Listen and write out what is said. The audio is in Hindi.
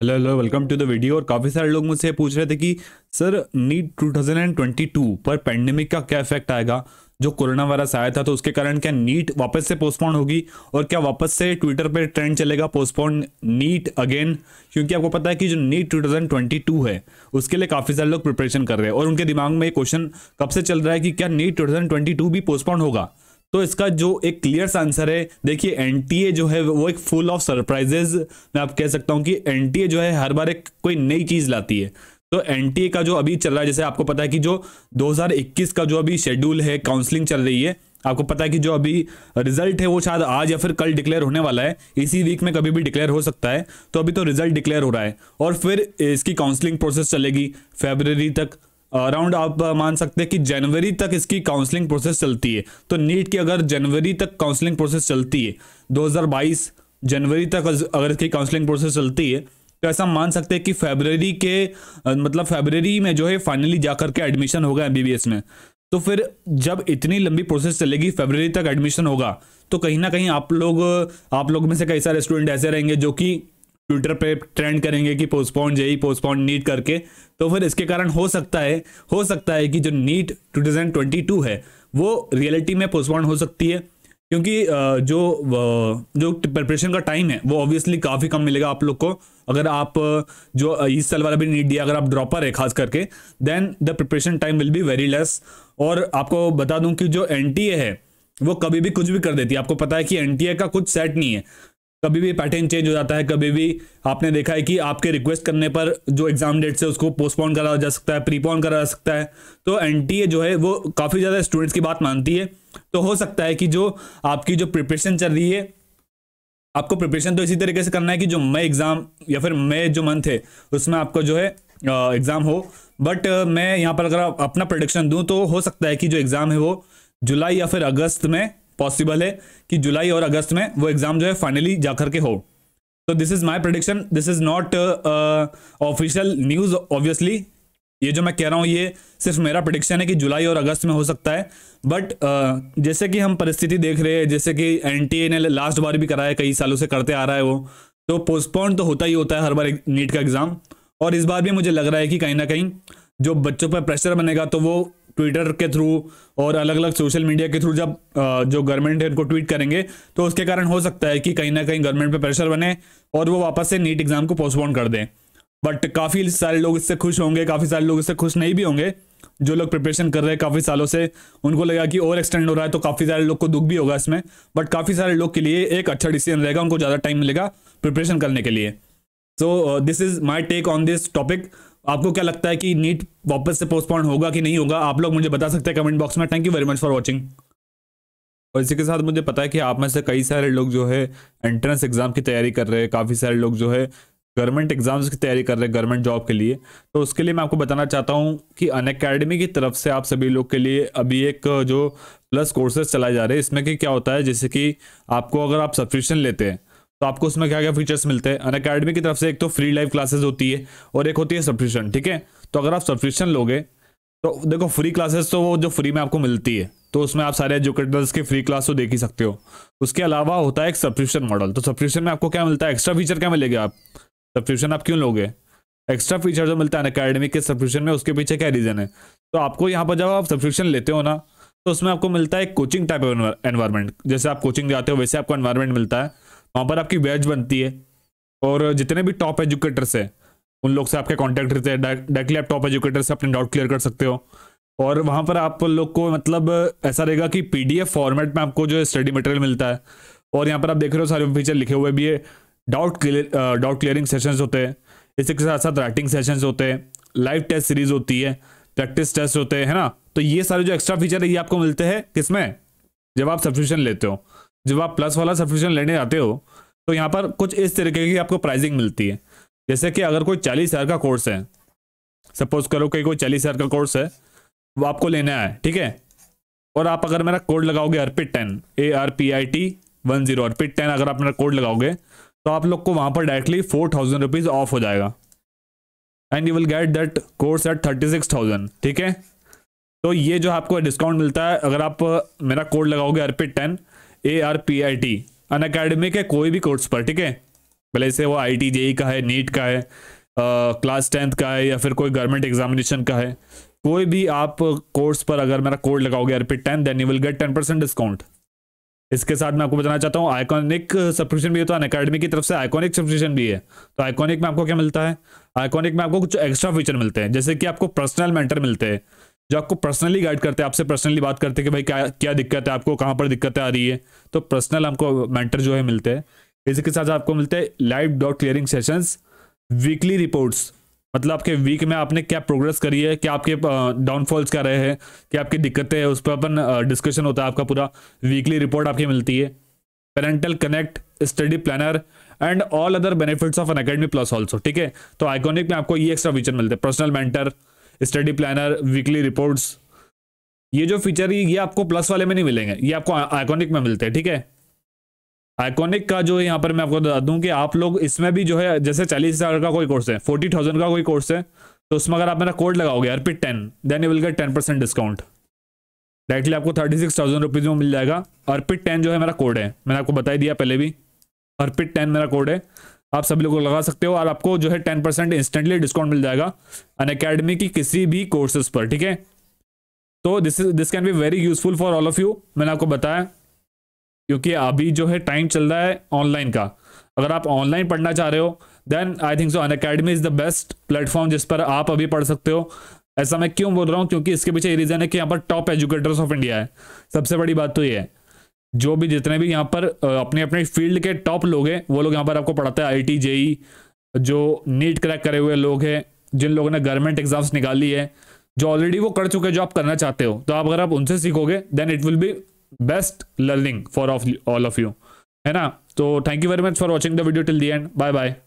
Hello hello, welcome to the video. और काफ़ी सारे लोग मुझसे पूछ रहे थे कि सर नीट 2022 पर पेंडेमिक का क्या इफेक्ट आएगा। जो कोरोना वायरस आया था तो उसके कारण क्या नीट वापस से पोस्टपोन होगी और क्या वापस से ट्विटर पे ट्रेंड चलेगा पोस्टपोन नीट अगेन। क्योंकि आपको पता है कि जो नीट 2022 है उसके लिए काफ़ी सारे लोग प्रिपरेशन कर रहे हैं और उनके दिमाग में ये क्वेश्चन कब से चल रहा है कि क्या नीट 2022 भी पोस्टपोन होगा। तो इसका जो एक क्लियर आंसर है, देखिए एनटीए जो है वो एक फुल ऑफ सरप्राइजेज। मैं आप कह सकता हूं कि एनटीए जो है हर बार एक कोई नई चीज लाती है। तो एनटीए का जो अभी चल रहा है, जैसे आपको पता है कि जो 2021 का जो अभी शेड्यूल है, काउंसलिंग चल रही है। आपको पता है कि जो अभी रिजल्ट है वो शायद आज या फिर कल डिक्लेयर होने वाला है, इसी वीक में कभी भी डिक्लेयर हो सकता है। तो अभी तो रिजल्ट डिक्लेयर हो रहा है और फिर इसकी काउंसलिंग प्रोसेस चलेगी फरवरी तक। अराउंड आप मान सकते हैं कि जनवरी तक इसकी काउंसलिंग प्रोसेस चलती है। तो नीट की अगर जनवरी तक काउंसलिंग प्रोसेस चलती है, 2022 जनवरी तक अगर इसकी काउंसलिंग प्रोसेस चलती है, तो ऐसा मान सकते हैं कि फरवरी के मतलब फरवरी में जो है फाइनली जाकर के एडमिशन होगा एमबीबीएस में। तो फिर जब इतनी लंबी प्रोसेस चलेगी, फरवरी तक एडमिशन होगा, तो कहीं ना कहीं आप लोग में से कई सारे स्टूडेंट ऐसे रहेंगे जो कि ट्विटर पे ट्रेंड करेंगे कि पोस्टपोन जेई, पोस्टपोन नीट करके। तो फिर इसके कारण हो सकता है कि जो नीट 2022 है वो रियलिटी में पोस्टपोन हो सकती है। क्योंकि जो प्रिपरेशन का टाइम है वो ऑब्वियसली काफ़ी कम मिलेगा आप लोग को। अगर आप जो इस साल वाला भी नीट दिया, अगर आप ड्रॉपर है खास करके, then the preparation time will be very less. और आपको बता दूं कि जो एनटीए है वो कभी भी कुछ भी कर देती है। आपको पता है कि एनटीए का कुछ सेट नहीं है, कभी भी पैटर्न चेंज हो जाता है। कभी भी आपने देखा है कि आपके रिक्वेस्ट करने पर जो एग्जाम डेट्स है उसको पोस्टपोन करा जा सकता है, प्रीपोन करा जा सकता है। तो एनटीए जो है वो काफ़ी ज़्यादा स्टूडेंट्स की बात मानती है। तो हो सकता है कि जो आपकी जो प्रिपरेशन चल रही है, आपको प्रिपरेशन तो इसी तरीके से करना है कि जो मई एग्जाम या फिर मई जो मंथ है उसमें आपको जो है एग्जाम हो। बट मैं यहाँ पर अगर अपना प्रोडिक्शन दूं तो हो सकता है कि जो एग्जाम है वो जुलाई या फिर अगस्त में पॉसिबल है कि जुलाई और अगस्त में वो एग्जाम जो है फाइनली जाकर के हो। तो this is my prediction, this is not official news obviously. ये जो मैं कह रहा हूँ ये सिर्फ मेरा प्रेडिक्शन है कि जुलाई और अगस्त में हो सकता है। बट जैसे कि हम परिस्थिति देख रहे हैं, जैसे कि एनटीए ने लास्ट बार भी कराया, कई सालों से करते आ रहा है वो, तो पोस्टपोन तो होता ही होता है हर बार नीट का एग्जाम। और इस बार भी मुझे लग रहा है कि कहीं ना कहीं जो बच्चों पर प्रेशर बनेगा तो वो ट्विटर के थ्रू और अलग अलग सोशल मीडिया के थ्रू जब जो गवर्नमेंट है उनको ट्वीट करेंगे तो उसके कारण हो सकता है कि कहीं ना कहीं गवर्नमेंट पे प्रेशर बने और वो वापस से नीट एग्जाम को पोस्टपोन कर दें। बट काफ़ी सारे लोग इससे खुश होंगे, काफ़ी सारे लोग इससे खुश नहीं भी होंगे। जो लोग प्रिपरेशन कर रहे हैं काफ़ी सालों से, उनको लगा कि और एक्सटेंड हो रहा है तो काफ़ी सारे लोग को दुख भी होगा इसमें। बट काफ़ी सारे लोग के लिए एक अच्छा डिसीजन रहेगा, उनको ज़्यादा टाइम मिलेगा प्रिपरेशन करने के लिए। So this is my take on this topic. आपको क्या लगता है कि नीट वापस से पोस्टपोन होगा कि नहीं होगा? आप लोग मुझे बता सकते हैं कमेंट बॉक्स में। Thank you very much for watching. और इसी के साथ मुझे पता है कि आप में से कई सारे लोग जो है एंट्रेंस एग्जाम की तैयारी कर रहे हैं, काफ़ी सारे लोग जो है गवर्नमेंट एग्जाम्स की तैयारी कर रहे हैं गवर्नमेंट जॉब के लिए। तो उसके लिए मैं आपको बताना चाहता हूँ कि अनअकैडमी की तरफ से आप सभी लोग के लिए अभी एक जो प्लस कोर्सेज चलाए जा रहे हैं, इसमें कि क्या होता है, जैसे कि आपको अगर आप सब्सक्रिप्शन लेते हैं तो आपको उसमें क्या क्या फीचर्स मिलते हैं अनअकैडमी की तरफ से। एक तो फ्री लाइव क्लासेस होती है और एक होती है सब्सक्रिप्शन, ठीक है। तो अगर आप सब्सक्रिप्शन लोगे तो देखो फ्री क्लासेस तो वो जो फ्री में आपको मिलती है, तो उसमें आप सारे एजुकेटर्स की फ्री क्लास तो देख ही सकते हो। उसके अलावा होता है एक सब्सक्रिप्शन मॉडल। तो सब्सक्रिप्शन में आपको क्या मिलता है, एक्स्ट्रा फीचर क्या मिलेगा? आप सब्सक्रिप्शन आप क्यों लोगे? एक्स्ट्रा फीचर जो मिलता है अनअकैडमी के सब्सक्रिप्शन में, उसके पीछे क्या रीज़न है? तो आपको यहाँ पर जब आप सब्सक्रिप्शन लेते हो ना, तो उसमें आपको मिलता है कोचिंग टाइप एनवायरमेंट। जैसे आप कोचिंग जाते हो वैसे आपको एनवायरमेंट मिलता है। वहाँ पर आपकी बैच बनती है और जितने भी टॉप एजुकेटर्स हैं उन लोग से आपके कॉन्टैक्ट रहते हैं। डायरेक्टली आप टॉप एजुकेटर से अपने डाउट क्लियर कर सकते हो। और वहाँ पर आप लोग को मतलब ऐसा रहेगा कि पीडीएफ फॉर्मेट में आपको जो है स्टडी मटेरियल मिलता है। और यहाँ पर आप देख रहे हो सारे फीचर लिखे हुए भी है। डाउट क्लियरिंग सेशंस होते हैं, इसी के साथ साथ राइटिंग सेशंस होते हैं, लाइव टेस्ट सीरीज होती है, प्रैक्टिस टेस्ट होते हैं, है ना। तो ये सारे जो एक्स्ट्रा फीचर है ये आपको मिलते हैं किसमें? जब आप सब्सक्रिप्शन लेते हो। जब आप प्लस वाला सब्सक्रिप्शन लेने आते हो तो यहाँ पर कुछ इस तरीके की आपको प्राइसिंग मिलती है। जैसे कि अगर कोई 40,000 का कोर्स है, सपोज करो कि कोई 40,000 का कोर्स है, वो आपको लेना है, ठीक है। और आप अगर मेरा कोड लगाओगे ARPIT10 ARPIT10 ARPIT10, अगर आप मेरा कोड लगाओगे तो आप लोग को वहाँ पर डायरेक्टली 4,000 रुपीज़ ऑफ हो जाएगा and you will get that course at 36,000, ठीक है। तो ये जो आपको डिस्काउंट मिलता है अगर आप मेरा कोड लगाओगे ARPIT10 ARPIT अनअकैडमी के कोई भी कोर्स पर, ठीक है। भले से वो IIT का है, नीट का है, क्लास 10th का है, या फिर कोई गवर्नमेंट एग्जामिनेशन का है, कोई भी आप कोर्स पर अगर मेरा कोड लगाओगे ARPIT10, then you will get 10% discount. इसके साथ मैं आपको बताना चाहता हूँ आइकॉनिक सब्सक्रिप्शन भी है, तो अनअकैडमी की तरफ से आइकॉनिक सब्सक्रिप्शन भी है। तो आइकॉनिक में आपको क्या मिलता है, आइकॉनिक में आपको कुछ एक्स्ट्रा फीचर मिलते हैं, जैसे कि आपको पर्सनल मेंटर मिलते हैं जो आपको पर्सनली गाइड करते हैं, आपसे पर्सनली बात करते हैं कि भाई क्या क्या दिक्कत है आपको, कहाँ पर दिक्कतें आ रही है। तो पर्सनल हमको मेंटर जो है मिलते हैं। इसके साथ आपको मिलते हैं live doubt clearing sessions, weekly reports, मतलब आपके वीक में आपने क्या प्रोग्रेस करी है, क्या आपके डाउनफॉल्स क्या रहे हैं, क्या आपकी दिक्कतें हैं, उस पर अपन डिस्कशन होता है, आपका पूरा वीकली रिपोर्ट आपकी मिलती है। Parental connect, study planner and all other benefits of Unacademy plus also, ठीक है। तो आइकॉनिक में आपको ये एक्स्ट्रा फीचर मिलते हैं, personal mentor, study planner, weekly reports. ये जो फीचर है ये आपको प्लस वाले में नहीं मिलेंगे, ये आपको आइकॉनिक में मिलते हैं, ठीक है। आइकॉनिक का जो है यहाँ पर मैं आपको बता दूं कि आप लोग इसमें भी जो है, जैसे 40,000 का कोई कोर्स है, 40,000 का कोई कोर्स है, तो उसमें अगर आप मेरा कोड लगाओगे ARPIT10, then you will get 10% discount. Directly आपको 36,000 रुपीज़ में मिल जाएगा। ARPIT10 जो है मेरा कोड है, मैंने आपको बता दिया पहले भी, ARPIT10 मेरा कोड है, आप सभी लोग लगा सकते हो और आपको जो है 10% इंस्टेंटली डिस्काउंट मिल जाएगा अनअकैडमी की किसी भी कोर्सेज पर, ठीक है। तो this can be very useful for all of you, मैंने आपको बताया, क्योंकि अभी जो है टाइम चल रहा है ऑनलाइन का। अगर आप ऑनलाइन पढ़ना चाह रहे हो then I think so Unacademy is the best platform जिस पर आप अभी पढ़ सकते हो। ऐसा मैं क्यों बोल रहा हूँ, क्योंकि इसके पीछे ये रीजन है कि यहाँ पर टॉप एजुकेटर्स ऑफ इंडिया है। सबसे बड़ी बात तो ये है, जो भी जितने भी यहाँ पर अपने अपने फील्ड के टॉप लोग हैं वो लोग यहाँ पर आपको पढ़ाते हैं। IIT JEE, जो नीट क्रैक करे हुए लोग हैं, जिन लोगों ने गवर्नमेंट एग्जाम्स निकाली है, जो ऑलरेडी वो कर चुके हैं जो आप करना चाहते हो, तो आप अगर आप उनसे सीखोगे then it will be best learning for all of you, है ना। तो thank you very much for watching the video till the end, bye bye.